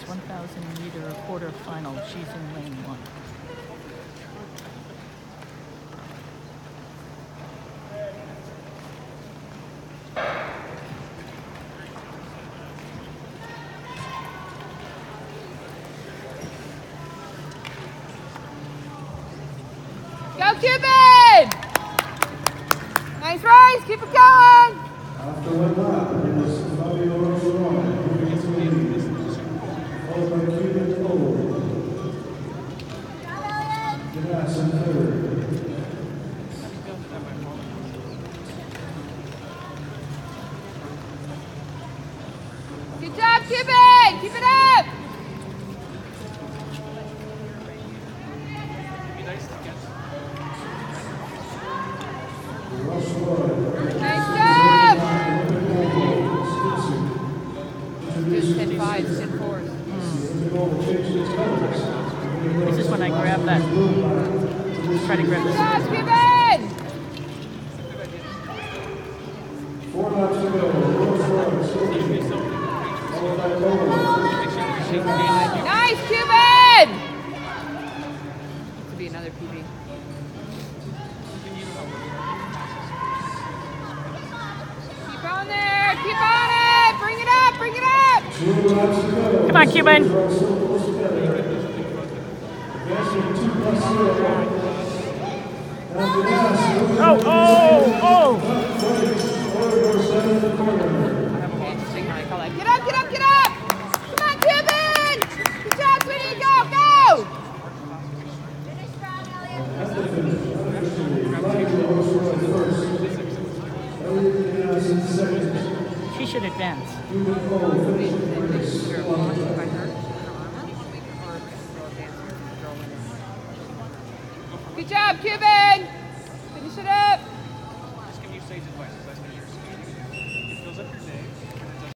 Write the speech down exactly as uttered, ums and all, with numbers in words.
one thousand meter quarterfinal. She's in lane one. Go, Cuban! Nice rise, keep it going! After one lap, it was Fabio Rosselloni moving into the lead, followed by Cuban Cole. Ganassi in third. Good job, Cuban! Keep it up! Nice job! Just ten fives, ten fours. This is when I grab that. Try to grab Good this. job, Cuban! Four laps to go. Rolls Royce, followed by Cole. Nice, Cuban! This could be another P B. Keep on there, keep on it! Bring it up, bring it up! Two laps to go. Come on, Cuban. Oh, oh, oh! Interesting how I call that. Get up, get up, get up! Come on, Cuban! Good job, sweetie, go, go! She should advance. Good job, Cuban! Finish it up! Just give you sage advice. That's when you're skating. It fills up your day.